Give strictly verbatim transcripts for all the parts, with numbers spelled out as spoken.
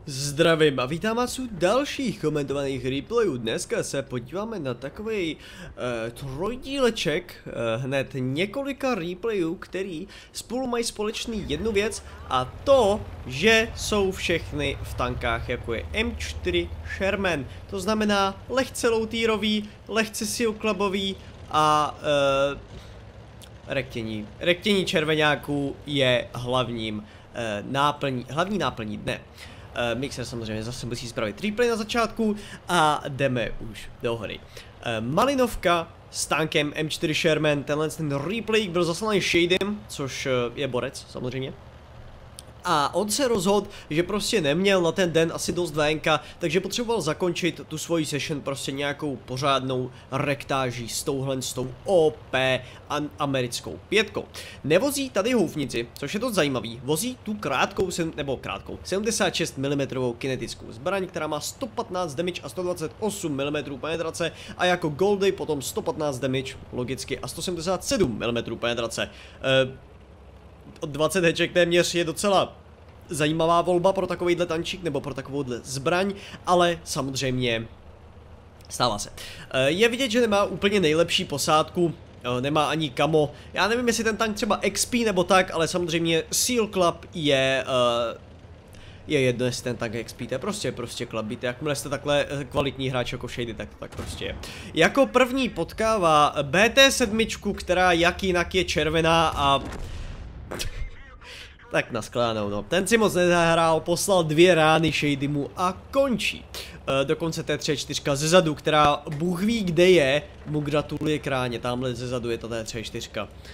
Zdravím a vítám vás u dalších komentovaných replayů. Dneska se podíváme na takový uh, trojdíleček, uh, hned několika replayů, který spolu mají společný jednu věc, a to, že jsou všechny v tankách, jako je M čtyři Sherman. To znamená lehce low-tierový, lehce seal clubový a uh, rektění. Rektění červeňáků je hlavním uh, náplní, hlavní náplní dne. Uh, Mixer samozřejmě zase musí spravit replay na začátku a jdeme už do hry. Uh, Malinovka s tankem M čtyři Sherman, tenhle ten replay byl zaslaný Shadym, což uh, je borec samozřejmě. A on se rozhodl, že prostě neměl na ten den asi dost vénka, takže potřeboval zakončit tu svoji session prostě nějakou pořádnou rektáží s touhle s tou O P americkou pětkou. Nevozí tady houfnici, což je to zajímavý, vozí tu krátkou, nebo krátkou, sedmdesát šest milimetrů kinetickou zbraň, která má sto patnáct damage a sto dvacet osm milimetrů penetrace, a jako goldy potom sto patnáct damage, logicky, a sto sedmdesát sedm milimetrů penetrace. Uh, dvacet heček téměř je docela zajímavá volba pro takovýhle tančík nebo pro takovouhle zbraň, ale samozřejmě stává se. Je vidět, že nemá úplně nejlepší posádku, nemá ani kamo. Já nevím, jestli ten tank třeba X P nebo tak, ale samozřejmě Seal Club je je jedno, jestli ten tank X P, to je prostě, prostě klabíte. Jakmile jste takhle kvalitní hráč jako Shady, tak to tak prostě je. Jako první potkává B T sedm, která jak jinak je červená a tak naskládanou, no. Ten si moc nezahrál, poslal dvě rány Shadymu a končí. E, dokonce T tři čtyři zezadu, která Bůh ví kde je, mu gratuluje kráně, tamhle zezadu je ta T tři čtyři.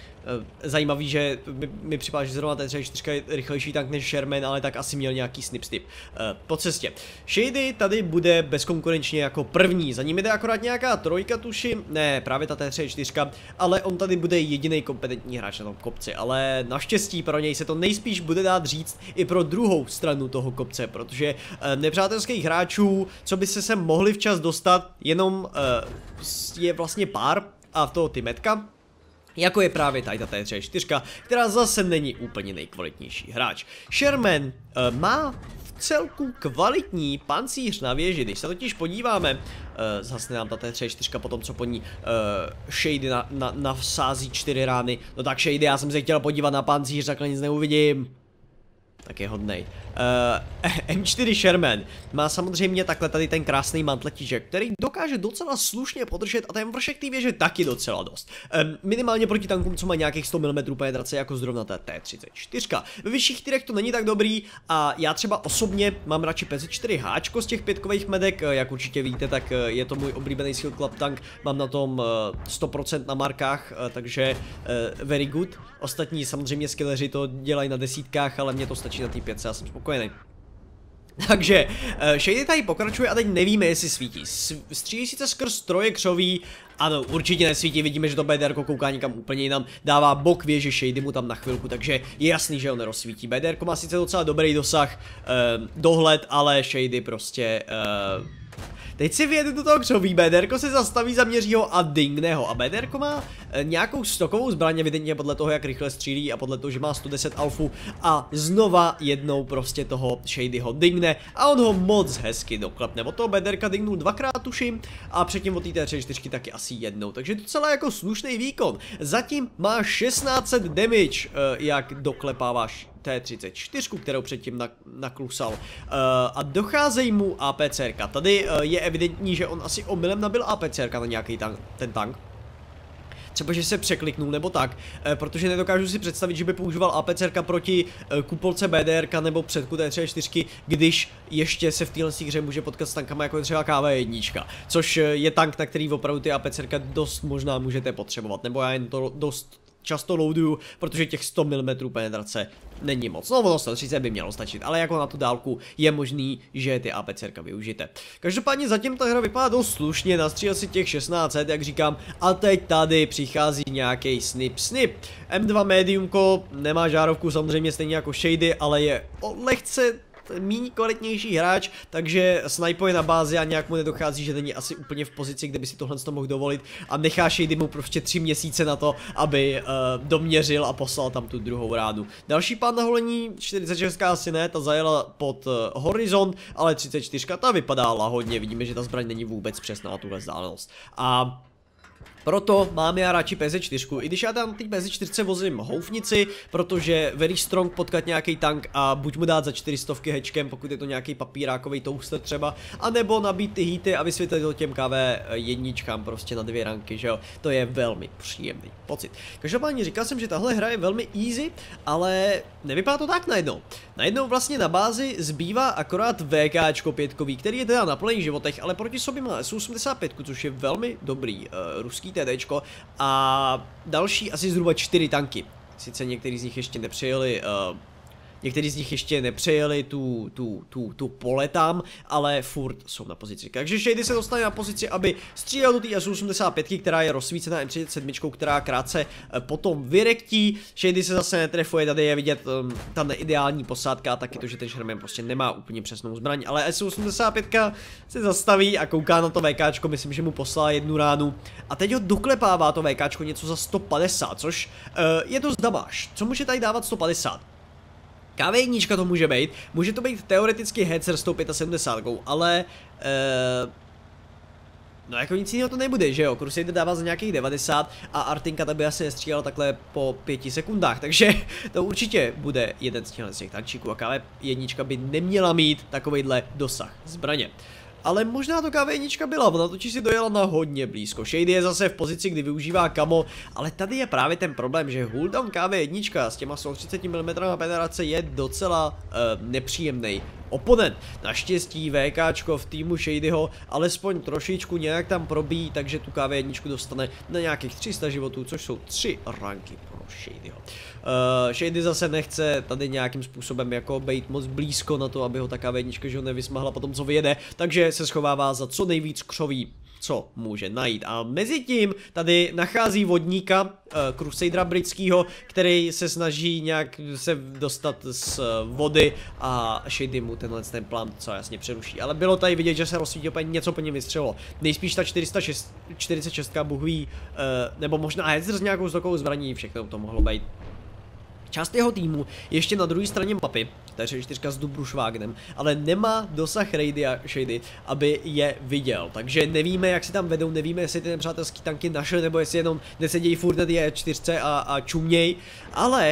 E, zajímavý, že mi, mi připadá, že zrovna T tři čtyři je rychlejší tank než Sherman, ale tak asi měl nějaký snip-snip e, po cestě. Shady tady bude bezkonkurenčně jako první, za ním jde akorát nějaká trojka, tuším, ne, právě ta T tři čtyři, ale on tady bude jediný kompetentní hráč na tom kopci, ale naštěstí pro něj se to nejspíš bude dát říct i pro druhou stranu toho kopce, protože e, nepřátelských hráčů, co by se sem mohli včas dostat, jenom e, je vlastně pár, a to Tymetka, jako je právě tady ta T tři čtyři, která zase není úplně nejkvalitnější hráč. Sherman uh, má v celku kvalitní pancíř na věži, když se totiž podíváme, uh, zase nám ta T tři čtyři po tom, co po ní uh, Shady na, na, navsází čtyři rány, no tak Shady, já jsem se chtěl podívat na pancíř, takhle nic neuvidím. Tak je hodnej. Uh, M čtyři Sherman má samozřejmě takhle tady ten krásný mantletížek, který dokáže docela slušně podržet, a ten vršek té věže taky docela dost. Um, minimálně proti tankům, co má nějakých sto milimetrů penetrace, jako zrovna ta T třicet čtyři. Ve vyšších tyrech to není tak dobrý a já třeba osobně mám radši P Z čtyři H z těch pětkových medek, jak určitě víte, tak je to můj oblíbený Seal Club tank, mám na tom sto procent na markách, takže uh, very good. Ostatní samozřejmě skilleři to dělají na desítkách, ale mně to stačí na té pětce, já jsem spokojený. Takže uh, Shady tady pokračuje a teď nevíme, jestli svítí. Střílí sice skrz troje křoví, ano, určitě nesvítí, vidíme, že to B D R ko kouká někam úplně jinam, dává bok věže Shadymu tam na chvilku, takže je jasný, že ho nerozsvítí. B D R ko má sice docela dobrý dosah, uh, dohled, ale Shady prostě... Uh, Teď si vyjede do toho křoví, B D R ko se zastaví, zaměří ho a dingne ho. A B D R ko má e, nějakou stokovou zbraň, evidentně podle toho, jak rychle střílí a podle toho, že má sto deset alfu, a znova jednou prostě toho Shadyho dingne a on ho moc hezky doklepne. Od toho B D R ka dingnul dvakrát, tuším, a předtím od té T tři čtyři taky asi jednou. Takže docela jako slušný výkon. Zatím má šestnáct set damage, e, jak doklepáváš T třicet čtyři, kterou předtím naklusal, uh, a docházejí mu APCRka. Tady uh, je evidentní, že on asi omylem nabil APCRka na nějaký tank, ten tank. Třeba, že se překliknul nebo tak, uh, protože nedokážu si představit, že by používal APCRka proti uh, kupolce B D R ka nebo předku T tři čtyři, když ještě se v téhle hře může potkat s tankama, jako je třeba K V jedna, což uh, je tank, na který opravdu ty APCRka dost možná můžete potřebovat, nebo já jen to dost často loaduju, protože těch sto milimetrů penetrace není moc. No, ono sto třicet by mělo stačit, ale jako na tu dálku je možný, že ty APCRka využijete. Každopádně zatím ta hra vypadá dost slušně, nastřílel si těch šestnáct set, jak říkám, a teď tady přichází nějaký snip snip. M dva mediumko nemá žárovku samozřejmě stejně jako Shady, ale je o lehce méně kvalitnější hráč, takže snipuje na bázi a nějak mu nedochází, že není asi úplně v pozici, kde by si tohle mohl dovolit a nechá Shady mu prostě tři měsíce na to, aby uh, doměřil a poslal tam tu druhou ránu. Další pán na holení, čtyřicet šest asi ne, ta zajela pod uh, horizont, ale třicet čtyři ta vypadá lahodně, vidíme, že ta zbraň není vůbec přesná na tuhle vzdálenost. A proto mám já radši P Z čtyři, i když já tam teď P Z čtyři vozím houfnici, protože very strong potkat nějaký tank a buď mu dát za čtyři stovky hečkem, pokud je to nějaký papírákový toaster třeba, anebo nabít ty hity a vysvětlit to těm K V jedničkám prostě na dvě ranky, že jo, to je velmi příjemný pocit. Každopádně říkal jsem, že tahle hra je velmi easy, ale nevypadá to tak najednou. Najednou vlastně na bázi zbývá akorát VKčko pětkový, který je teda na plných životech, ale proti sobě má S osmdesát pět, což je velmi dobrý uh, ruský TDčko a další asi zhruba čtyři tanky. Sice některý z nich ještě nepřejeli, uh, některý z nich ještě nepřejeli tu, tu, tu, tu pole tam, ale furt jsou na pozici. Takže Shady se dostane na pozici, aby střílel do té S osmdesát pět, která je rozsvícená M třicet sedm, která krátce uh, potom vyrektí. Shady se zase netrefuje, tady je vidět um, ta neideální posádka, taky to, že ten Sherman prostě nemá úplně přesnou zbraň, ale S osmdesát pět se zastaví a kouká na to VKčko, myslím, že mu poslala jednu ránu. A teď ho doklepává to VKčko něco za sto padesát, což uh, je dost damáž. Co může tady dávat sto padesát? K V jedna to může být, může to být teoreticky Hetzer s tou sedmdesát pět, ale uh, no jako nic jiného to nebude, že jo, Crusader dává za nějakých devadesát a Artinka ta by asi nestřílela takhle po pěti sekundách, takže to určitě bude jeden z těch tančíků a K V jedna by neměla mít takovejhle dosah zbraně. Ale možná to K V jedna byla, ona totiž si dojela na hodně blízko. Shady je zase v pozici, kdy využívá kamo, ale tady je právě ten problém, že cooldown K V jedna s těma sto třicet milimetrů penetrace je docela uh, nepříjemný oponent. Naštěstí VKčko v týmu Shadyho alespoň trošičku nějak tam probíjí, takže tu K V jedna dostane na nějakých tři sta životů, což jsou tři ranky pro Shadyho. Uh, Shady zase nechce tady nějakým způsobem jako být moc blízko na to, aby ho ta K V jedna že ho nevysmahla potom, co vyjede, takže se schovává za co nejvíc křoví, co může najít. A mezi tím tady nachází vodníka, uh, Crusadera britského, který se snaží nějak se dostat z uh, vody a Shady mu tenhle ten plán co jasně přeruší. Ale bylo tady vidět, že se rozsvítilo úplně něco po něm vystřelilo. Nejspíš ta čtyři sta čtyřicet šest Bůh ví, uh, nebo možná Hetzer s nějakou stokovou zbraní, všechno to mohlo být. Část jeho týmu ještě na druhé straně mapy, takže je čtyřka s Dubrušvágnem, ale nemá dosah Radia Shady, aby je viděl. Takže nevíme, jak si tam vedou, nevíme, jestli ty nepřátelský tanky našli, nebo jestli jenom nesedějí furt na té čtyřce a, a čuměj. Ale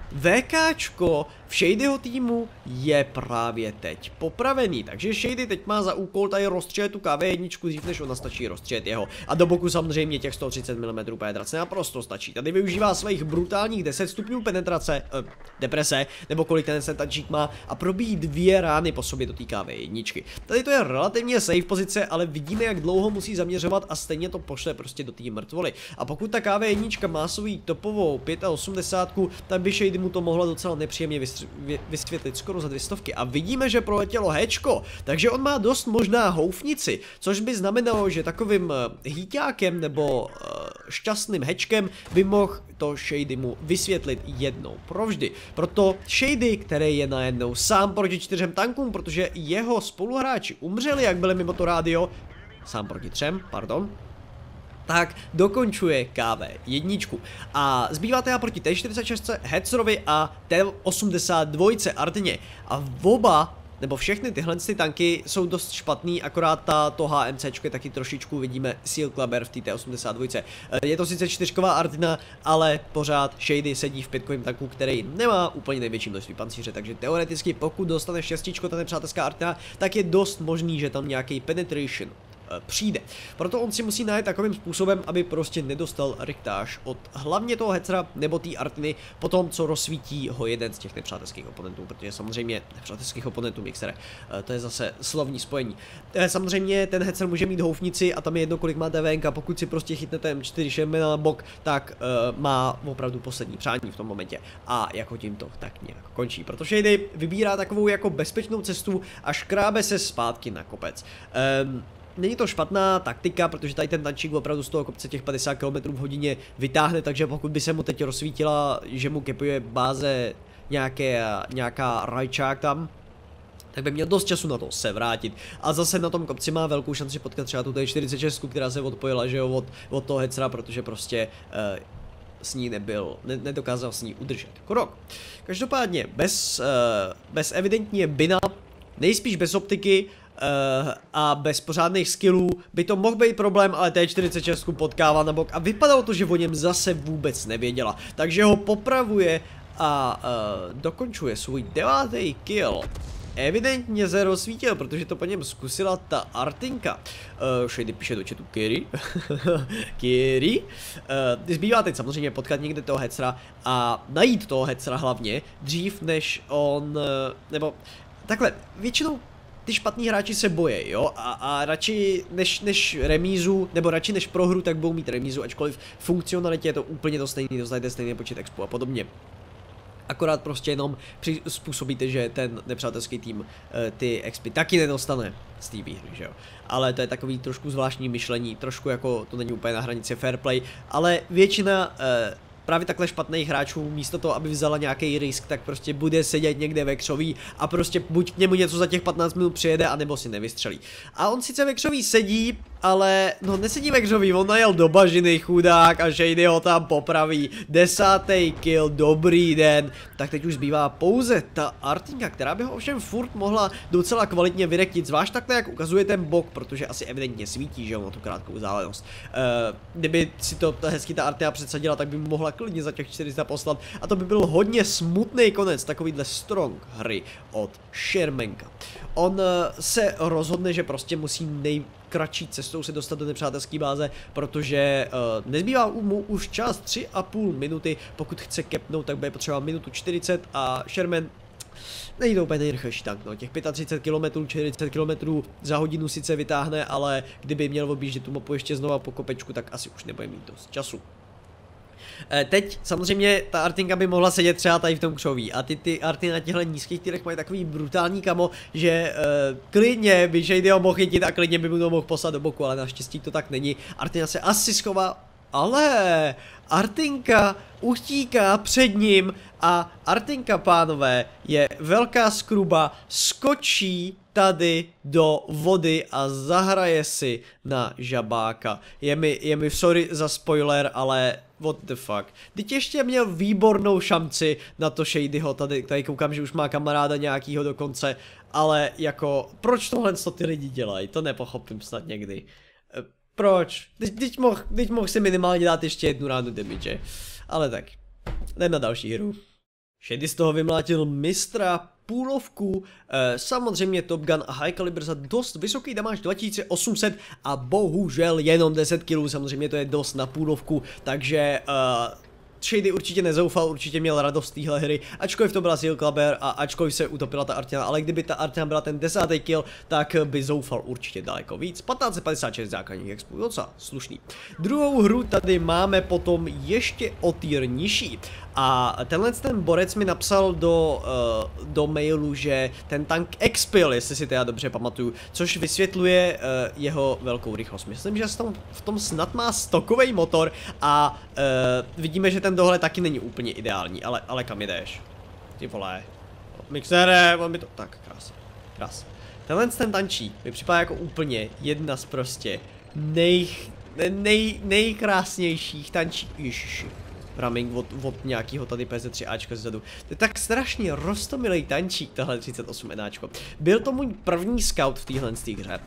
VKčko v Shadyho týmu je právě teď popravený, takže Shady teď má za úkol tady rozstřelit tu K V jedna, dřív než ona stačí rozstřelit jeho. A do boku samozřejmě těch sto třicet milimetrů penetrace naprosto stačí. Tady využívá svých brutálních deset stupňů penetrace, eh, deprese, nebo kolik ten tančík má a probíjí dvě rány po sobě do té K V jedna. Tady to je relativně safe pozice, ale vidíme, jak dlouho musí zaměřovat a stejně to pošle prostě do té mrtvoly. A pokud ta K V jedna má svou topovou osmdesát pět, tak by Shady mu to mohla docela nepříjemně vysvětlit skoro za dvě stovky. A vidíme, že proletělo Hčko, takže on má dost možná houfnici, což by znamenalo, že takovým hýťákem nebo uh, šťastným Hčkem by mohl to Shady mu vysvětlit jednou provždy. Proto Shady, který je najednou sám proti čtyřem tankům, protože jeho spoluhráči umřeli, jak byli mimo to rádio, sám proti třem, pardon, tak dokončuje K V jedna. A zbývá teda proti T čtyřicet šest Hetzerovi a T osmdesát dva Artině. A v oba, nebo všechny tyhle ty tanky jsou dost špatný, akorát ta, to HMCčko je taky trošičku, vidíme Seal Clubber v té T osmdesát dva. Je to sice čtyřková Artina, ale pořád Shady sedí v pětkovém tanku, který nemá úplně největší množství pancíře, takže teoreticky pokud dostane šestičko ta nepřátelská Artina, tak je dost možný, že tam nějaký penetration přijde. Proto on si musí najít takovým způsobem, aby prostě nedostal riktáž od hlavně toho Hetzera nebo té Artiny po tom, co rozsvítí ho jeden z těch nepřátelských oponentů, protože samozřejmě nepřátelských oponentů mixere, to je zase slovní spojení. Samozřejmě ten Hetzer může mít houfnici a tam je jedno, kolik má T V N, pokud si prostě chytnete M čtyři Sherman na bok, tak uh, má opravdu poslední přání v tom momentě a jako tím to tak nějak končí. Protože Shady vybírá takovou jako bezpečnou cestu a škrábe se zpátky na kopec. Um, Není to špatná taktika, protože tady ten tančík opravdu z toho kopce těch padesát kilometrů v hodině vytáhne, takže pokud by se mu teď rozsvítila, že mu kepuje báze nějaké, nějaká rajčák tam, tak by měl dost času na to se vrátit. A zase na tom kopci má velkou šanci potkat třeba tu té čtyřicet šest, která se odpojila, že jo, od, od toho Hecra, protože prostě uh, s ní nebyl, ne, nedokázal s ní udržet krok. Každopádně, bez, uh, bez evidentně Bina, nejspíš bez optiky, Uh, a bez pořádných skillů by to mohl být problém, ale T čtyřicet šest potkává na bok a vypadalo to, že o něm zase vůbec nevěděla. Takže ho popravuje a uh, dokončuje svůj devátý kill. Evidentně se rozsvítil, protože to po něm zkusila ta Artinka. Uh, Shady píše do chatu Kiri. Kiri. Uh, zbývá teď samozřejmě potkat někde toho Hecra a najít toho Hecra hlavně, dřív než on, uh, nebo takhle, většinou ty špatní hráči se bojí, jo, a, a radši než, než remízu, nebo radši než prohru, tak budou mít remízu, ačkoliv v funkcionalitě je to úplně to stejný, dostanete stejný počet expů a podobně. Akorát prostě jenom způsobíte, že ten nepřátelský tým uh, ty expy taky nedostane z té výhry, že jo. Ale to je takový trošku zvláštní myšlení, trošku jako to není úplně na hranici fair play, ale většina uh, právě takhle špatných hráčů místo toho, aby vzala nějaký risk, tak prostě bude sedět někde ve křoví a prostě buď k němu něco za těch patnáct minut přijede, anebo si nevystřelí. A on sice ve křoví sedí, ale no nesedí ve křoví, on najel do bažiny chudák a Shady ho tam popraví. Desátý kill, dobrý den. Tak teď už zbývá pouze ta Artinka, která by ho ovšem furt mohla docela kvalitně vyrektit, zvlášť takhle jak ukazuje ten bok, protože asi evidentně svítí, že on má tu krátkou vzdálenost. Uh, kdyby si to hezky ta Artina předsadila, tak by mu mohla klidně za těch čtyři sta poslat a to by byl hodně smutný konec takovýhle strong hry od Shermanka. On uh, se rozhodne, že prostě musí nejkratší cestou se dostat do nepřátelské báze, protože uh, nezbývá mu už čas tři a půl minuty, pokud chce kepnout, tak bude potřeba minutu čtyřicet a Sherman není to úplně nejrychlejší tank, no, těch třicet pět kilometrů, čtyřicet kilometrů za hodinu sice vytáhne, ale kdyby měl objíždět tu mapu ještě znova po kopečku, tak asi už nebude mít dost času. Teď samozřejmě ta Artinka by mohla sedět třeba tady v tom křoví a ty, ty Arty na těchto nízkých týrech mají takový brutální kamo, že uh, klidně by Shadyho mohl chytit a klidně by mu to mohl poslat do boku, ale naštěstí to tak není. Artina se asi schová, ale Artinka utíká před ním a Artinka, pánové, je velká skruba, skočí tady do vody a zahraje si na žabáka. Je mi, je mi sorry za spoiler, ale what the fuck. Teď ještě měl výbornou šanci na to Shadyho, tady, tady koukám, že už má kamaráda nějakýho dokonce, ale jako, proč tohle ty lidi dělají, to nepochopím snad někdy. Proč? Teď, teď mohl moh si minimálně dát ještě jednu ránu damage, ale tak, jdem na další hru. Shady z toho vymlátil mistra půlovku, e, samozřejmě Top Gun a High Caliber za dost vysoký damage dva tisíce osm set a bohužel jenom deset kilů, samozřejmě to je dost na půlovku, takže e, Shady určitě nezoufal, určitě měl radost z téhle hry, ačkoliv to byla Seal Clubber a ačkoliv se utopila ta Artina, ale kdyby ta Artina byla ten desátý kill, tak by zoufal určitě daleko víc. patnáct set padesát šest základních expů, docela slušný. Druhou hru tady máme potom ještě o tier nižší. A tenhle ten borec mi napsal do, uh, do mailu, že ten tank expil, jestli si to já dobře pamatuju, což vysvětluje uh, jeho velkou rychlost. Myslím, že v tom, v tom snad má stokový motor a uh, vidíme, že ten dohled taky není úplně ideální, ale, ale kam jdeš? Ty vole. Mixere, on mi to... Tak, krás. Krás. Tenhle ten tančí mi připadá jako úplně jedna z prostě nej, nej, nejkrásnějších tančí. Ježiši. Raming od, od nějakého tady P Z tři Ačka zezadu. To je tak strašně roztomilej tančík, tohle třicet osm Náčko. Byl to můj první scout v téhle hře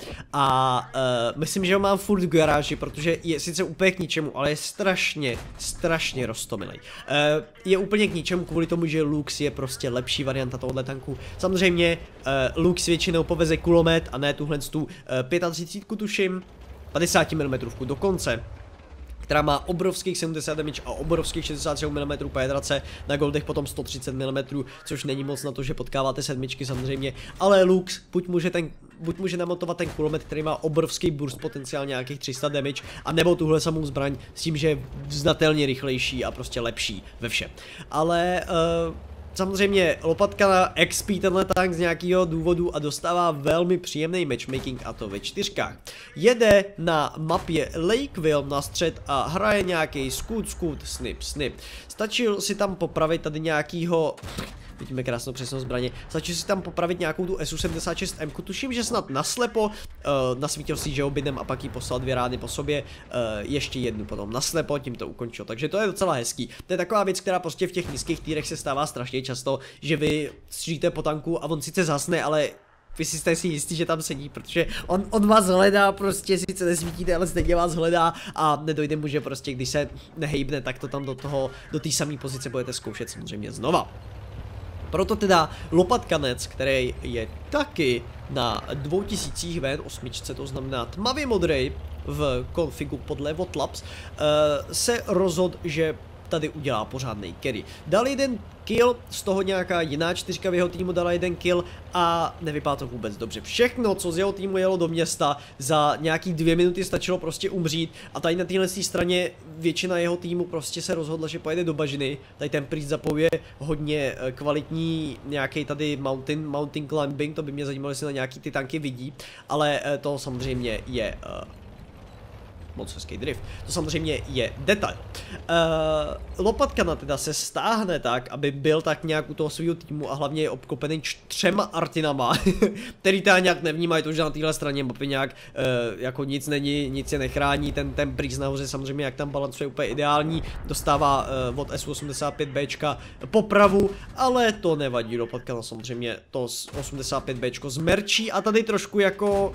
a uh, myslím, že ho mám furt v garáži, protože je sice úplně k ničemu, ale je strašně, strašně roztomilej. Uh, je úplně k ničemu kvůli tomu, že Lux je prostě lepší varianta tohohle tanku. Samozřejmě uh, Lux většinou poveze kulomet a ne tuhle tu uh, třicet pět tuším, padesát milimetrů dokonce, která má obrovských sedmdesát damage a obrovských šedesát tři milimetrů penetrace, na goldech potom sto třicet milimetrů, což není moc na to, že potkáváte sedmičky samozřejmě, ale Lux buď může, ten, buď může namontovat ten kulomet, který má obrovský burst potenciál nějakých tři sta damage, a nebo tuhle samou zbraň s tím, že je znatelně rychlejší a prostě lepší ve všem. Ale uh, samozřejmě lopatka na X P tenhle tank z nějakého důvodu a dostává velmi příjemný matchmaking, a to ve čtyřkách. Jede na mapě Lakeville na střed a hraje nějaký scoot, scoot, snip, snip. Stačil si tam popravit tady nějakýho vidíme krásnou přesnou zbraně. Stačí si tam popravit nějakou tu S U sedmdesát šest M, tuším, že snad naslepo uh, nasvítil si, že obydem a pak jí poslal dvě rány po sobě, uh, ještě jednu potom naslepo, tím to ukončil, takže to je docela hezký. To je taková věc, která prostě v těch nízkých týrech se stává strašně často, že vy střílíte po tanku a on sice zhasne, ale vy si jste si jistí, že tam sedí, protože on, on vás hledá, prostě sice nesvítíte, ale stejně vás hledá a nedojde mu, že prostě když se nehejbne, tak to tam do toho, do té samé pozice budete zkoušet samozřejmě znova. Proto teda lopatkanec, který je taky na dvou tisících V N osm, to znamená tmavě modrý v konfigu podle Votlabs, uh, se rozhodl, že tady udělá pořádnej carry. Dal jeden kill, z toho nějaká jiná čtyřka v jeho týmu dala jeden kill a nevypadá to vůbec dobře. Všechno, co z jeho týmu jelo do města, za nějaký dvě minuty stačilo prostě umřít a tady na téhle straně většina jeho týmu prostě se rozhodla, že pojede do bažiny. Tady ten Priest zapojuje hodně kvalitní nějaký tady mountain, mountain climbing, to by mě zajímalo, jestli na nějaký ty tanky vidí, ale to samozřejmě je uh, moc hezký drift. To samozřejmě je detail. Uh, lopatkana teda se stáhne tak, aby byl tak nějak u toho svého týmu a hlavně je obklopený třema artinama, který teda nějak nevnímají to, že na téhle straně mapy nějak uh, jako nic není, nic je nechrání, ten, ten Priest nahoře samozřejmě jak tam balancuje úplně ideální, dostává uh, od S U osmdesát pět B popravu, ale to nevadí, lopatkana samozřejmě to osmdesát pět B zmerčí a tady trošku jako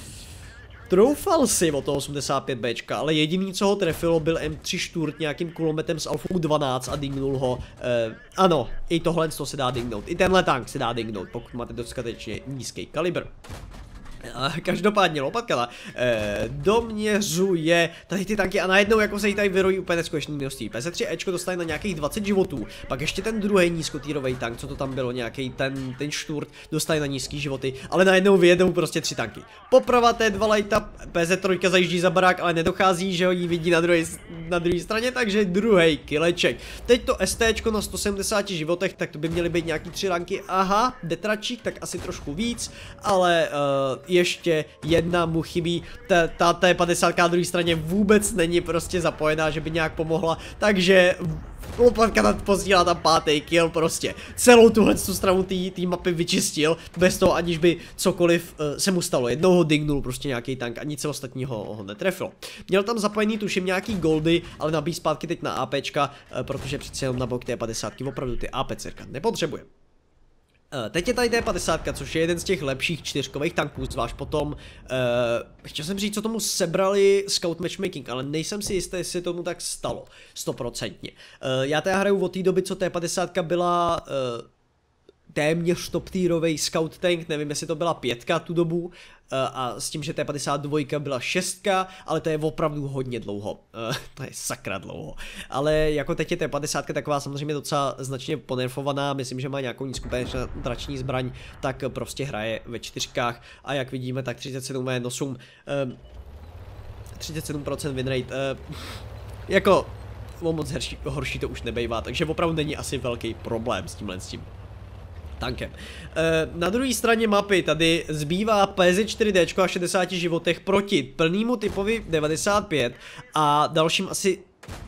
troufal si o to osmdesát pět B, ale jediný, co ho trefilo, byl M tři Šturt nějakým kulometem z Alfou dvanáct a dingnul ho. Eh, ano, i tohle to se dá dingnout, i tenhle tank se dá dingnout, pokud máte dostatečně nízký kalibr. Každopádně lopatkana eh, doměřuje tady ty tanky a najednou jako se jí tady vyrojí úplně neskutečný množství. P Z tři Ečko dostane na nějakých dvacet životů, pak ještě ten druhý nízkotýrový tank, co to tam bylo, nějaký ten, ten Šturt, dostane na nízký životy, ale najednou vyjedou prostě tři tanky. Poprava té dva lighta, P Z tři zajíždí za barák, ale nedochází, že ho jí vidí na druhé na druhé straně, takže druhý kileček. Teď to STčko na sto sedmdesáti životech, tak to by měly být nějaký tři ranky, aha, detračík, tak asi trošku víc, ale uh, ještě jedna mu chybí, ta, ta T padesát na druhé straně vůbec není prostě zapojená, že by nějak pomohla, takže lopatkana posílá tam pátý kill, prostě celou tuhle stranu té mapy vyčistil, bez toho aniž by cokoliv uh, se mu stalo, jednou ho dingnul prostě nějaký tank a nic ostatního ho netrefilo. Měl tam zapojený tuším nějaký goldy, ale nabíjí zpátky teď na APčka, uh, protože přece jenom na bok T padesát opravdu ty APCrka nepotřebuje. Teď je tady T padesát, což je jeden z těch lepších čtyřkových tanků, zvlášť potom, uh, chtěl jsem říct, co tomu sebrali Scout Matchmaking, ale nejsem si jistý, jestli tomu tak stalo, stoprocentně. Uh, já teda hraju od té doby, co T padesát byla uh, téměř top týrovej scout tank, nevím, jestli to byla pětka tu dobu, uh, a s tím, že T padesát dva byla šestka, ale to je opravdu hodně dlouho, uh, to je sakra dlouho, ale jako teď je T padesát taková samozřejmě docela značně ponerfovaná, myslím, že má nějakou nízkopenetrační zbraň, tak prostě hraje ve čtyřkách a jak vidíme, tak třicet sedm V N osm, uh, třicet sedm procent win rate, uh, jako o moc horší, horší to už nebejvá, takže opravdu není asi velký problém s tímhle s tím tankem. E, na druhé straně mapy tady zbývá P Z čtyři D a šedesát životech proti plnému typovi devadesát pět a dalším asi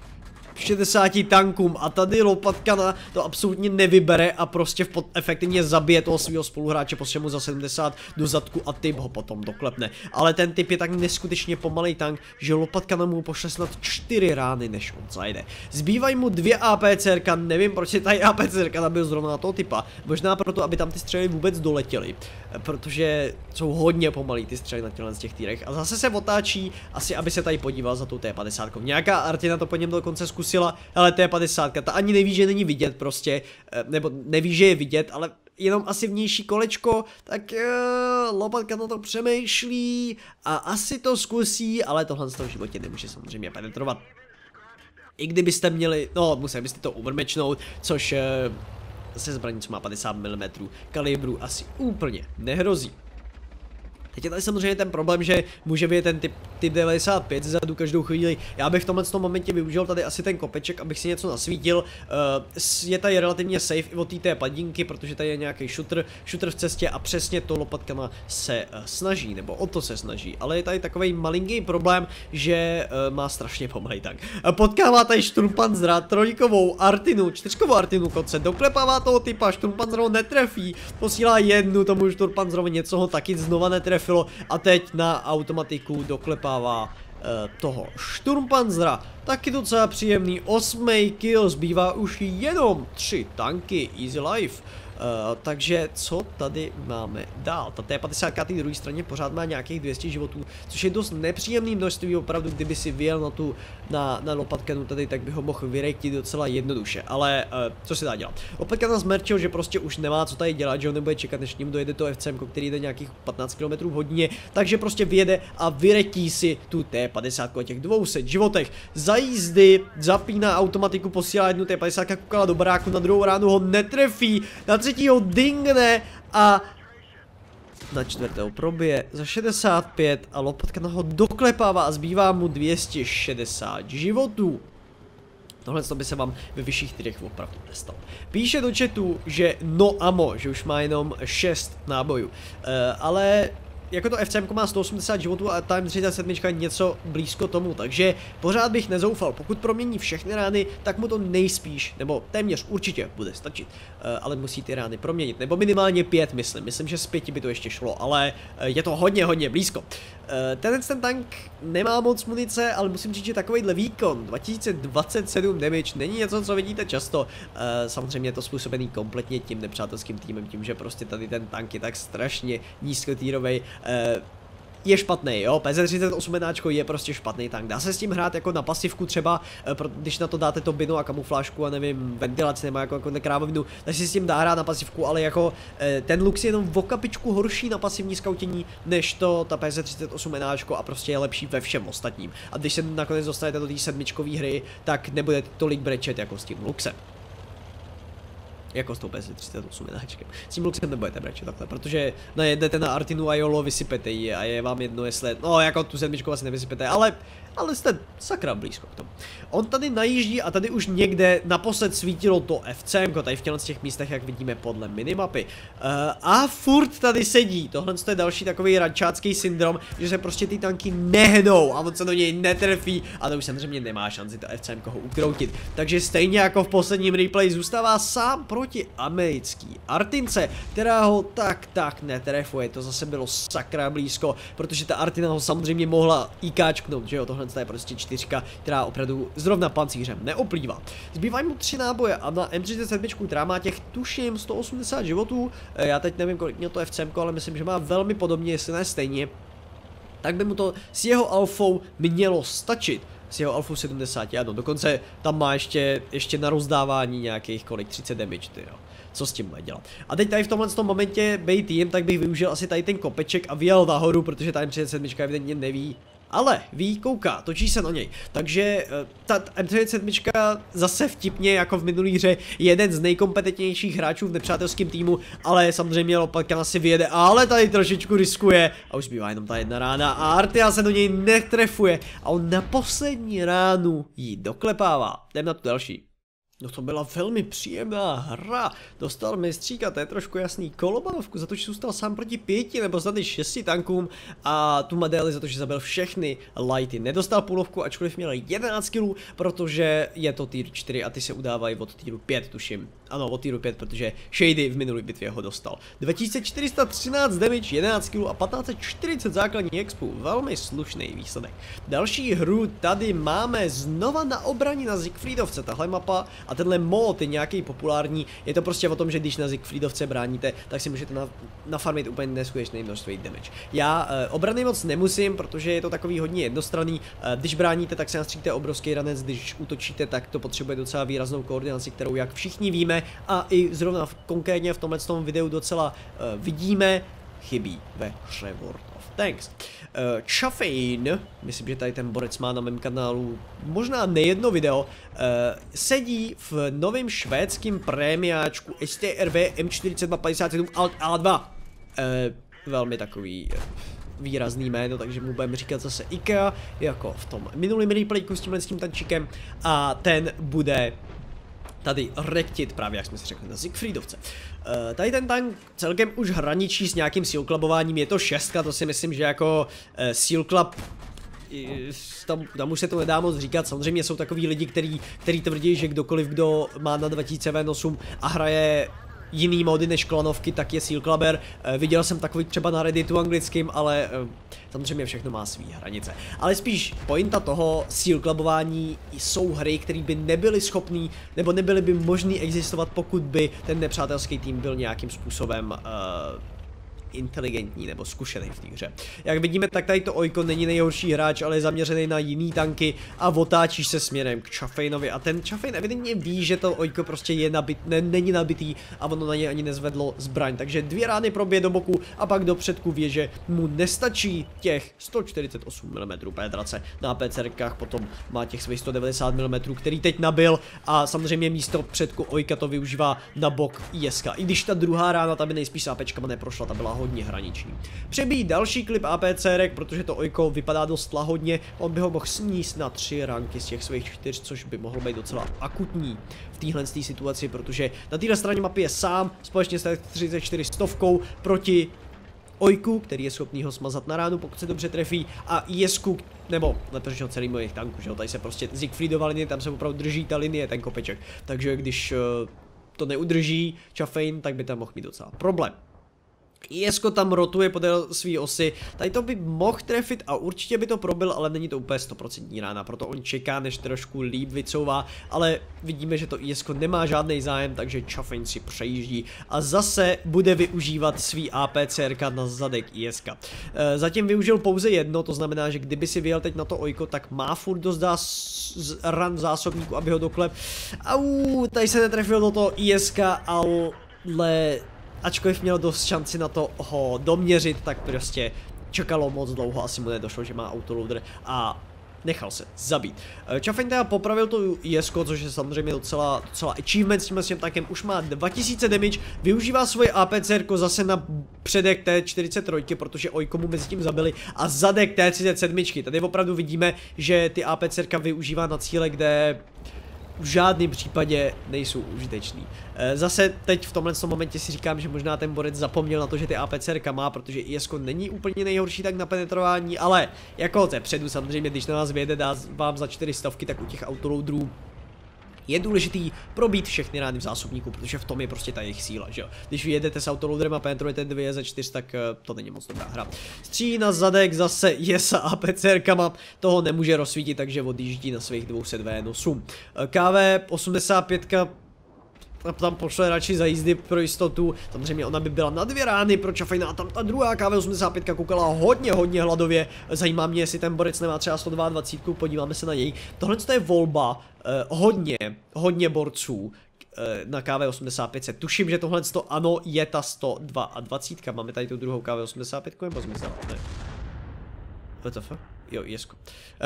šedesáti tankům a tady lopatkana to absolutně nevybere a prostě v pod efektivně zabije toho svého spoluhráče, prostě mu za sedmdesát do zadku a typ ho potom doklepne. Ale ten typ je tak neskutečně pomalej tank, že lopatkana mu pošle snad čtyři rány, než on zajde. Zbývají mu dvě APCrka, nevím proč je tady APCrka nabil zrovna na toho typa, možná proto, aby tam ty střely vůbec doletěly, protože jsou hodně pomalý ty střely na těchto z těch týrech a zase se otáčí, asi aby se tady podíval za tou T padesát. Nějaká Artina to po něm dokonce zkusila, ale T padesát, ta ani neví, že není vidět prostě, nebo neví, že je vidět, ale jenom asi vnější kolečko, tak uh, lopatka na to přemýšlí a asi to zkusí, ale tohle z toho v životě nemůže samozřejmě penetrovat. I kdybyste měli, no museli byste to uvrmečnout, což uh, se zbraní, co má padesát milimetrů kalibru, asi úplně nehrozí. Teď je tady samozřejmě ten problém, že může být ten typ, typ devadesát pět zezadu každou chvíli. Já bych v tomhle tom momentě využil tady asi ten kopeček, abych si něco nasvítil. Uh, je tady relativně safe i od té padinky, protože tady je nějaký shooter, shooter v cestě a přesně to lopatkama se uh, snaží, nebo o to se snaží. Ale je tady takový malinký problém, že uh, má strašně pomalej tank. Uh, potkává tady Sturmpanzera, trojkovou Artinu, čtyřkovou Artinu konce, doklepává toho typa, Sturmpanzer ho netrefí, posílá jednu tomu Sturmpanzerovi, něco ho taky znova netrefilo a teď na automatiku doklepává uh, toho Sturmpanzera. Taky docela příjemný, osmý kill, zbývá už jenom tři tanky, easy life. Uh, takže co tady máme dál? Ta T padesát na té druhé straně pořád má nějakých dvě stě životů, což je dost nepříjemný množství, opravdu, kdyby si vyjel na tu, na, na lopatkanu tady, tak by ho mohl vyrejtit docela jednoduše, ale uh, co se dá dělat? Lopatkana zmerčil, že prostě už nemá co tady dělat, že on nebude čekat, než k němu dojede to F C M, který jde nějakých patnáct kilometrů hodině, takže prostě vyjede a vyretí si tu T padesát o těch dvou set životech. Za jízdy zapíná automatiku, posílá jednu T padesát, koukala do baráku, na druhou ránu ho netrefí, na třetího dingne a na čtvrtého probije za šedesát pět a lopatka ho doklepává a zbývá mu dvě stě šedesát životů. Tohle by se vám ve vyšších tyrech opravdu nestalo. Píše do chatu, že no amo, že už má jenom šest nábojů, uh, ale jako to F C M má sto osmdesát životů a Time třicet sedm je něco blízko tomu, takže pořád bych nezoufal. Pokud promění všechny rány, tak mu to nejspíš, nebo téměř určitě bude stačit. Uh, ale musí ty rány proměnit, nebo minimálně pět, myslím. Myslím, že z pěti by to ještě šlo, ale uh, je to hodně, hodně blízko. Uh, tenhle ten tank nemá moc munice, ale musím říct, že takovýhle výkon dva tisíce dvacet sedm damage není něco, co vidíte často. Uh, samozřejmě je to způsobený kompletně tím nepřátelským týmem, tím, že prostě tady ten tank je tak strašně nízkotýrovej. Uh, je špatný, jo, P Z třicet osm je prostě špatný tank. Dá se s tím hrát jako na pasivku třeba, když na to dáte to binu a kamuflážku a nevím, ventilaci nebo jako, jako nekrávovinu, tak si s tím dá hrát na pasivku, ale jako ten Lux je jenom o kapičku horší na pasivní skautění, než to ta P Z třicet osm a prostě je lepší ve všem ostatním. A když se nakonec dostanete do té sedmičkové hry, tak nebude tolik brečet jako s tím Luxem. Jako s tou P Z třicet osm náčkem. S tím Luxem nebudete brečet takhle, protože najedete na Artinu a Jolo, vysypete ji a je vám jedno, jestli, no jako tu sedmičku asi nevysypete, ale, ale jste sakra blízko k tomu. On tady najíždí a tady už někde naposled svítilo to F C M, tady v těchto těch místech, jak vidíme podle minimapy. Uh, a furt tady sedí, tohle je další takový rančácký syndrom, že se prostě ty tanky nehnou a on se do něj netrefí a to už samozřejmě nemá šanci to F C M koho ukroutit. Takže stejně jako v posledním replay zůstává sám proti americký Artince, která ho tak tak netrefuje, to zase bylo sakra blízko, protože ta Artina ho samozřejmě mohla IKčknout, že jo, tohle je prostě čtyřka, která opravdu zrovna pancířem neoplývá. Zbývají mu tři náboje a na M třicet sedm, která má těch tuším sto osmdesát životů, já teď nevím, kolik měl to F C M, ale myslím, že má velmi podobně, jestli ne stejně, tak by mu to s jeho alfou mělo stačit. S jeho alfou sedmdesát, ano, dokonce tam má ještě, ještě na rozdávání nějakých kolik, třicet damage, ty jo. Co s tím bude dělat? A teď tady v tomhle tom momentě bejt jim, tak bych využil asi tady ten kopeček a vyjel nahoru, protože ta M třicet sedm evidentně neví. Ale ví, kouká, točí se na něj. Takže ta M třicet sedm zase vtipně jako v minulý hře jeden z nejkompetentnějších hráčů v nepřátelském týmu, ale samozřejmě lopatka si vyjede, ale tady trošičku riskuje a už zbývá jenom ta jedna rána a Artia se do něj netrefuje a on na poslední ránu ji doklepává. Jdem na tu další. No to byla velmi příjemná hra, dostal mistříka, to je trošku jasný, kolobavku za to, že zůstal sám proti pěti nebo snad i šesti tankům a tu medaili za to, že zabil všechny lighty. Nedostal půlovku, ačkoliv měl jedenáct killů, protože je to tier čtyři a ty se udávají od tieru pět, tuším. Ano, od tieru pět, protože Shady v minulý bitvě ho dostal. dva tisíce čtyři sta třináct damage, jedenáct killů a patnáct set čtyřicet základní expu, velmi slušný výsledek. Další hru tady máme znova na obraně na Siegfriedovce, tahle mapa. A tenhle mod je nějaký populární, je to prostě o tom, že když na Siegfriedovce bráníte, tak si můžete na, nafarmit úplně neskutečné množství damage. Já uh, obrany moc nemusím, protože je to takový hodně jednostranný. Uh, když bráníte, tak se nastříte obrovský ranec, když útočíte, tak to potřebuje docela výraznou koordinaci, kterou jak všichni víme a i zrovna v, konkrétně v tomhle tom videu docela uh, vidíme, chybí ve hře World of Tanks. Uh, Chafein, myslím, že tady ten borec má na mém kanálu možná nejedno video, uh, sedí v novém švédském prémiáčku S T R V M čtyřicet dva padesát sedm Alt A dva. Uh, velmi takový uh, výrazný jméno, takže mu budeme říkat zase Ikea, jako v tom minulém replayku s tímhle s tím tančíkem, a ten bude tady rektit, právě jak jsme si řekli na Siegfriedovce. Uh, tady ten tank celkem už hraničí s nějakým Seal Clubováním, je to šestka, to si myslím, že jako uh, Seal Club, tam, tam už se to nedá moc říkat. Samozřejmě jsou takový lidi, který, který tvrdí, že kdokoliv, kdo má na dva tisíce osm a hraje jiný mody než klanovky, tak je Seal Clubber. E, viděl jsem takový třeba na Redditu anglickým, ale e, samozřejmě všechno má svý hranice. Ale spíš pointa toho Seal Clubování jsou hry, které by nebyly schopný, nebo nebyly by možný existovat, pokud by ten nepřátelský tým byl nějakým způsobem e, inteligentní nebo zkušený v té hře. Jak vidíme, tak tady to Oiko není nejhorší hráč, ale je zaměřený na jiný tanky a otáčíš se směrem k Chaffeinovi a ten Chaffein evidentně ví, že to Oiko prostě je nabit, ne, není nabitý a ono na něj ani nezvedlo zbraň, takže dvě rány probije do boku a pak do předku věže mu nestačí těch sto čtyřicet osm milimetrů pétrace na PCRkách, potom má těch svých sto devadesát milimetrů, který teď nabil a samozřejmě místo předku Oika to využívá na bok I S K. I když ta druhá rána, ta by nejspíš s APčkama neprošla, ta byla hodně hraniční. Přebíjí další klip APCRek, protože to Oiko vypadá dost lahodně, on by ho mohl sníst na tři ranky z těch svých čtyř, což by mohlo být docela akutní v téhle situaci, protože na téhle straně mapy je sám, společně s třicet čtyři stovkou proti Oiku, který je schopný ho smazat na ránu, pokud se dobře trefí, a Jesku, nebo letržel celý mojich tanků, že jo, tady se prostě Siegfriedova linie, tam se opravdu drží ta linie, ten kopeček, takže když uh, to neudrží Chaffein, tak by tam mohl mít docela problém. Jesko tam rotuje podél své osy, tady to by mohl trefit a určitě by to probil, ale není to úplně sto procent rána, proto on čeká, než trošku líp vycouvá, ale vidíme, že to Jesko nemá žádný zájem, takže Chaffein si přejíždí a zase bude využívat svý APCRka na zadek Jeska. E, zatím využil pouze jedno, to znamená, že kdyby si vyjel teď na to Oiko, tak má furt dost ran v zásobníku, aby ho doklep. Au, tady se netrefil do toho Jeska, ale ačkoliv měl dost šanci na to ho doměřit, tak prostě čekalo moc dlouho, asi mu nedošlo, že má autoloader a nechal se zabít. Chaffein teda popravil to Jesko, což je samozřejmě docela, docela achievement s tím s tím tankem, už má dva tisíce damage, využívá svoje APCRko zase na předek T čtyřicet tři, protože Oiko mu mezi tím zabili, a zadek T třicet sedm. Tady opravdu vidíme, že ty APCRka využívá na cíle, kde v žádném případě nejsou užitečný. Zase teď v tomhle momentě si říkám, že možná ten borec zapomněl na to, že ty APCRka má, protože I S Ko není úplně nejhorší tak na penetrování, ale jako ze předu samozřejmě, když na nás vyjede, dá vám za čtyři stovky, tak u těch autoloaderů je důležitý probít všechny rány v zásobníku, protože v tom je prostě ta jejich síla, že jo. Když vy jedete s autoloaderem a penetrujete dvě ze čtyř, tak uh, to není moc dobrá hra. Střílí na zadek zase Jesa a APCRkama, toho nemůže rozsvítit, takže odjíždí na svých dvě stě osm. K V osmdesát pět tam pošle radši za jízdy pro jistotu, samozřejmě ona by byla na dvě rány pro Chaffeina a tam ta druhá K V osmdesát pět koukala hodně, hodně hladově. Zajímá mě, jestli ten borec nemá třeba sto dvacet dva, podíváme se na něj. Tohle je volba eh, hodně, hodně borců eh, na K V osmdesát pět. Tuším, že tohle ano je ta sto dvacet dva. Máme tady tu druhou K V osmdesát pět, nebo zmizela? Ne. W T F? Jo, Jesko.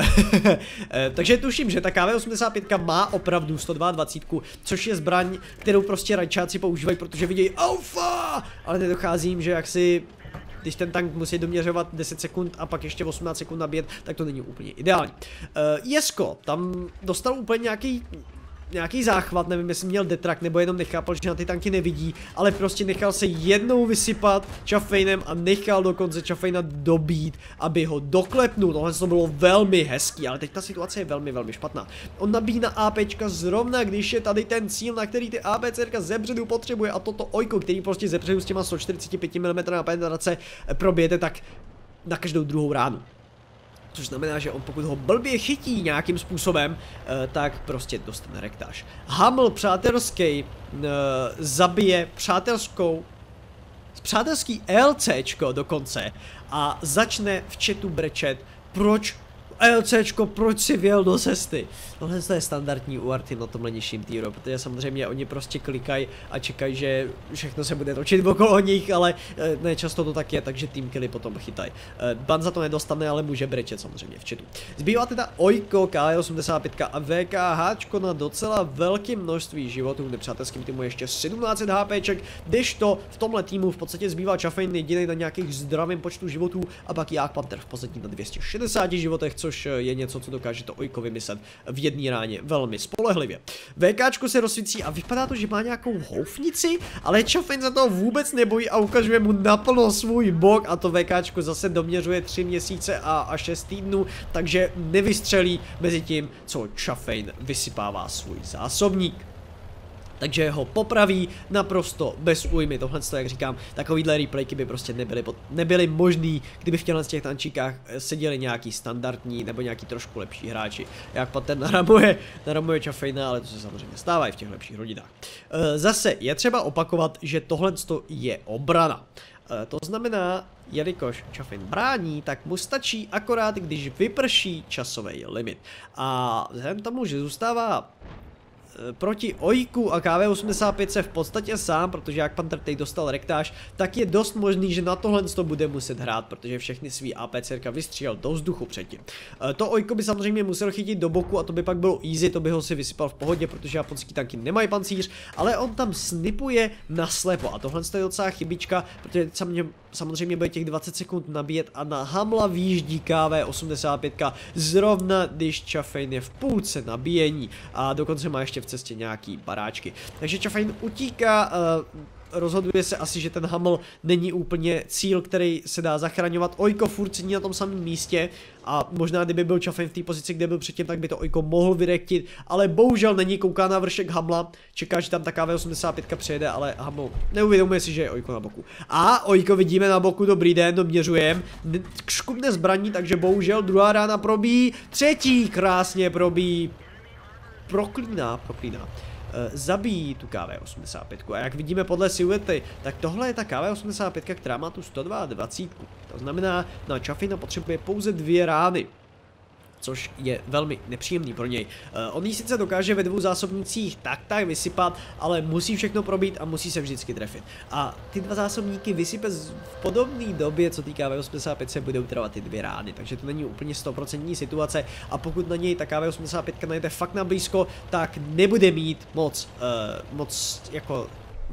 Takže tuším, že ta K V osmdesát pět má opravdu sto dvacet dva, což je zbraň, kterou prostě rajčáci používají, protože vidějí alfa, ale nedochází jim, že jak si, když ten tank musí doměřovat deset sekund a pak ještě osmnáct sekund nabíjet, tak to není úplně ideální. Uh, Jesko, tam dostal úplně nějaký nějaký záchvat, nevím, jestli měl detrak, nebo jenom nechápal, že na ty tanky nevidí, ale prostě nechal se jednou vysypat Chaffeinem a nechal dokonce Chaffeina dobít, aby ho doklepnul. Tohle to bylo velmi hezký, ale teď ta situace je velmi, velmi špatná. On nabíjí na APčka zrovna, když je tady ten cíl, na který ty APCRka zepředu potřebuje, a toto Oiko, který prostě zepředu s těma sto čtyřicet pět milimetrů na penetrace probijete, tak na každou druhou ránu. Což znamená, že on pokud ho blbě chytí nějakým způsobem, uh, tak prostě dostane rektáž. Haml přátelský uh, zabije přátelskou, přátelský LCčko dokonce a začne v chatu brečet, proč LCčko, proč si vjel do cesty? Tohle je standardní u Arty na tomhle nižším týru, protože samozřejmě oni prostě klikají a čekají, že všechno se bude točit okolo nich, ale ne často to tak je, takže tým killy potom chytají. Ban za to nedostane, ale může brečet samozřejmě v chatu. Zbývá teda Ojko, K osmdesát pět a V K H na docela velké množství životů, v nepřátelském týmu ještě sedmnáct set HPček, kdežto v tomhle týmu v podstatě zbývá Chafein jediný na nějakých zdravém počtu životů a pak Jak Panther v podstatě na dvě stě šedesát životech, což je něco, co dokáže to Ojko vymyslet v jedné ráně velmi spolehlivě. VKčko se rozsvící a vypadá to, že má nějakou houfnici, ale Chafein za to vůbec nebojí a ukazuje mu naplno svůj bok a to VKčko zase doměřuje tři měsíce a, a šest týdnů, takže nevystřelí mezi tím, co Chafein vysypává svůj zásobník. Takže ho popraví naprosto bez újmy. Tohle, jak říkám, takovýhle replayky by prostě nebyly, nebyly možný, kdyby v těchto těch tančíkách seděli nějaký standardní nebo nějaký trošku lepší hráči. Jak Panther naramuje, naramuje Chafeina, ale to se samozřejmě stává i v těch lepších rodinách. Zase je třeba opakovat, že tohle je obrana. To znamená, jelikož Chafein brání, tak mu stačí akorát, když vyprší časový limit. A vzhledem tomu, že zůstává proti Ojku a K V osmdesát pět se v podstatě sám, protože Jak Panther teď dostal rektáž, tak je dost možný, že na tohle to bude muset hrát, protože všechny svý APCrka vystřílel do vzduchu předtím. To Ojko by samozřejmě musel chytit do boku a to by pak bylo easy, to by ho si vysypal v pohodě, protože japonský tanky nemají pancíř, ale on tam snipuje naslepo a tohle je docela chybička, protože samozřejmě bude těch dvacet sekund nabíjet a na Hamla výjíždí K V osmdesát pět zrovna když Chafein je v půlce nabíjení a dokonce má ještě v cestě nějaký baráčky. Takže Chafein utíká, uh, rozhoduje se asi, že ten Haml není úplně cíl, který se dá zachraňovat. Ojko furt sedí na tom samém místě a možná kdyby byl Chafein v té pozici, kde byl předtím, tak by to Ojko mohl vyrektit, ale bohužel není, kouká na vršek Hamla, čeká, že tam ta K V osmdesát pět přijede, ale Haml neuvědomuje si, že je Ojko na boku. A Ojko vidíme na boku, dobrý den, doměřujem, škubne zbraní, takže bohužel druhá rána probíjí, třetí krásně probíjí. Proklíná, proklíná. E, zabíjí tu K V osmdesát pět. A jak vidíme podle siluety, tak tohle je ta K V osmdesát pět, která má tu sto dvacet dva. To znamená, na Chafeina potřebuje pouze dvě rány, což je velmi nepříjemný pro něj. Uh, on ji sice dokáže ve dvou zásobnících tak tak vysypat, ale musí všechno probít a musí se vždycky trefit. A ty dva zásobníky vysype v podobné době, co týká V osmdesát pět, se budou trvat ty dvě rány, takže to není úplně sto procent situace a pokud na něj ta K V osmdesát pět najde fakt na blízko, tak nebude mít moc, uh, moc jako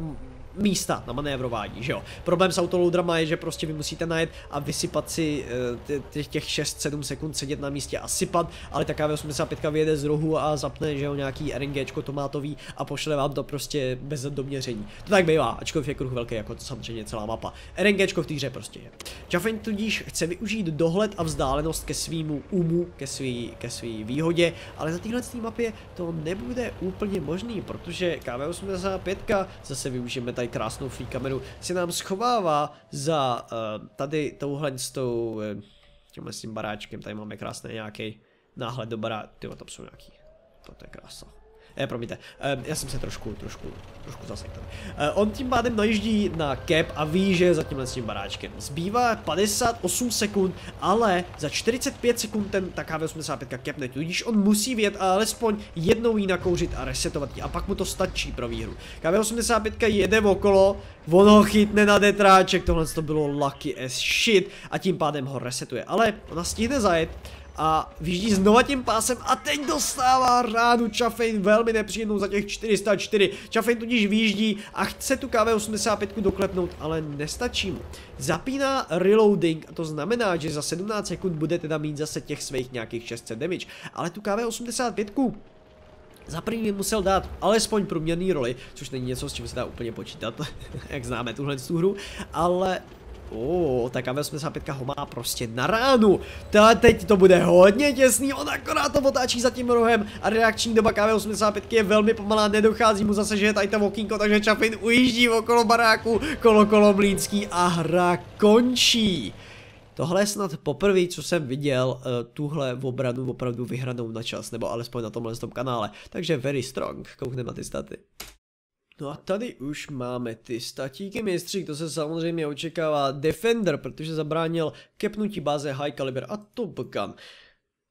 místa na manévrování, že jo. Problém s autoloadrama je, že prostě vy musíte najet a vysypat si uh, těch šest sedm sekund sedět na místě a sypat, ale ta K V osmdesát pět vyjede z rohu a zapne, že jo, nějaký RNGčko tomátový a pošle vám to prostě bez doměření. To tak bývá, ačkoliv je kruh velký, jako to samozřejmě celá mapa. RNGčko v té hře prostě je. Chafein tudíž chce využít dohled a vzdálenost ke svýmu umu, ke svý, ke svý výhodě, ale na téhle mapě to nebude úplně možný, protože K V osmdesát pět, zase využijeme tady krásnou free kameru, se nám schovává za uh, tady touhle s tou uh, tímhle s tím baráčkem, tady máme krásný nějaký náhled do bará, tyjo, tam jsou nějaký, to je krása. Eh, promiňte, eh, já jsem se trošku, trošku, trošku zasekl. Eh, on tím pádem najíždí na cap a ví, že je za tímhle s tím baráčkem. Zbývá padesát osm sekund, ale za čtyřicet pět sekund ten K V osmdesát pět capne, tudíž on musí vědět alespoň jednou jí nakouřit a resetovat ji a pak mu to stačí pro výhru. K V osmdesát pět jede okolo, on ho chytne na detráček, tohle to bylo lucky as shit a tím pádem ho resetuje, ale ona stihne zajet a vyjíždí znova tím pásem a teď dostává ránu Chafein velmi nepříjemnou za těch čtyři sta čtyři. Chafein tudíž vyjíždí a chce tu K V osmdesát pět doklepnout, ale nestačí mu. Zapíná reloading a to znamená, že za sedmnáct sekund bude teda mít zase těch svých nějakých šest set damage, ale tu K V osmdesát pět za první musel dát alespoň průměrný roli, což není něco, s čím se dá úplně počítat, jak známe tuhle tu hru, ale oh, tak K V osmdesát pět ho má prostě na ránu. Ta, teď to bude hodně těsný, on akorát to otáčí za tím rohem a reakční doba K V osmdesát pět je velmi pomalá, nedochází mu zase, že je tady to okýnko, takže Chafein ujíždí okolo baráku, kolo kolo mlýnský a hra končí. Tohle je snad poprvé, co jsem viděl uh, tuhle obranu opravdu vyhranou na čas, nebo alespoň na tomhle tom kanále, takže very strong, koukneme na ty staty. No a tady už máme ty statíky mistří, to se samozřejmě očekává Defender, protože zabránil kepnutí báze High Caliber a Top Gun.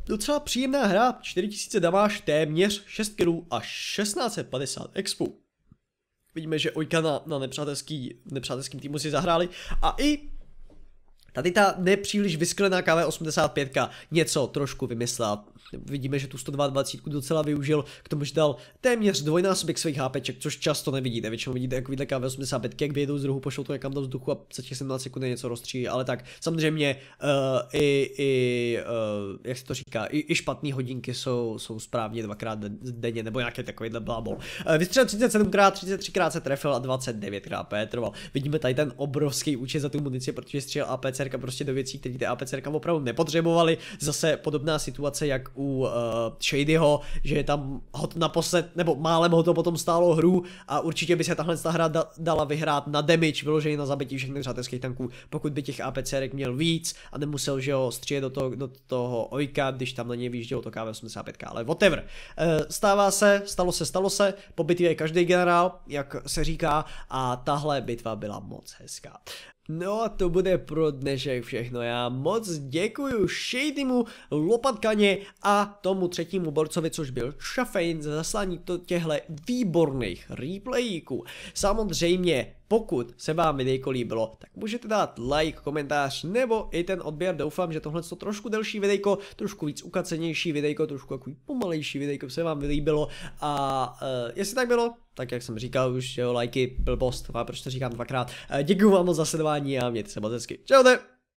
docela příjemná hra, čtyři tisíce damáž, téměř šest kilů a šestnáct set padesát expu. Vidíme, že Ojka na, na nepřátelský, nepřátelským týmu si zahráli a i tady ta nepříliš vysklená K V osmdesát pět něco trošku vymyslela. Vidíme, že tu sto dvacet dva docela využil k tomu, že dal téměř dvojnásobek svých HPček, což často nevidíte. Většinou vidíte takovýhle K V osmdesát pět, jak vyjedou z druhu, pošlou to někam do vzduchu a za těch sedmnáct sekund něco rozstřílí, ale tak samozřejmě uh, i, i uh, jak se to říká, i, i špatné hodinky jsou, jsou správně dvakrát denně, nebo nějaký takovýhle blábol. Uh, vystřelil třicet sedm krát, třicet tři krát se trefil a dvacet devět krát pétroval. Vidíme tady ten obrovský účet za tu munici, protože střelil APCRka prostě do věcí, které ty APCRka opravdu nepotřebovali. Zase podobná situace jak u uh, Shadyho, že je tam hod naposled, nebo málem ho to potom stálo hru a určitě by se tahle hra da, dala vyhrát na damage, vyložený na zabití všech nepřátelských tanků, pokud by těch APCRek měl víc a nemusel, že ho střílet do toho, do toho Ojka, když tam na něj vyjíždělo to K V osmdesát pět, ale whatever. Uh, stává se, stalo se, stalo se, po bitvě je každý generál, jak se říká, a tahle bitva byla moc hezká. No a to bude pro dnešek všechno. Já moc děkuju Shadymu, Lopatkaně a tomu třetímu borcovi, což byl Šafejn, za zaslání těchto výborných replayíků. Samozřejmě, pokud se vám videjko líbilo, tak můžete dát like, komentář nebo i ten odběr. Doufám, že tohle je trošku delší videjko, trošku víc ukacenější videjko, trošku takový pomalejší videjko se vám vylíbilo. A uh, jestli tak bylo, tak jak jsem říkal už, jo, lajky, blbost, a proč to říkám dvakrát. Uh, děkuju vám moc za sledování a mějte se moc hezky. Čaute!